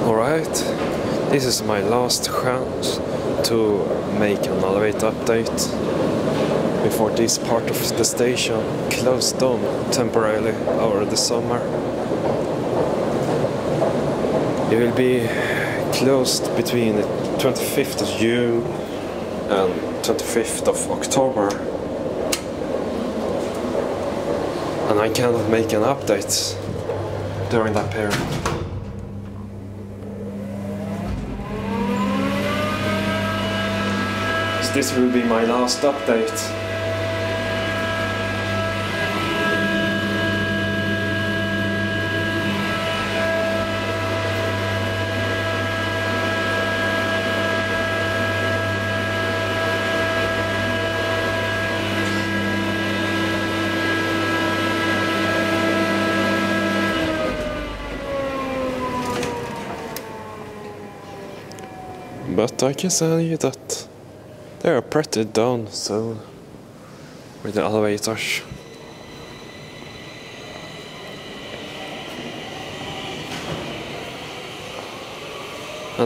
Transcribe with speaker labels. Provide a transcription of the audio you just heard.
Speaker 1: Alright, this is my last chance to make an elevator update before this part of the station closed down temporarily over the summer. It will be closed between the 25th of June and 25th of October, and I cannot make an update during that period. So this will be my last update. But I can say that they are pretty done soon with the elevators.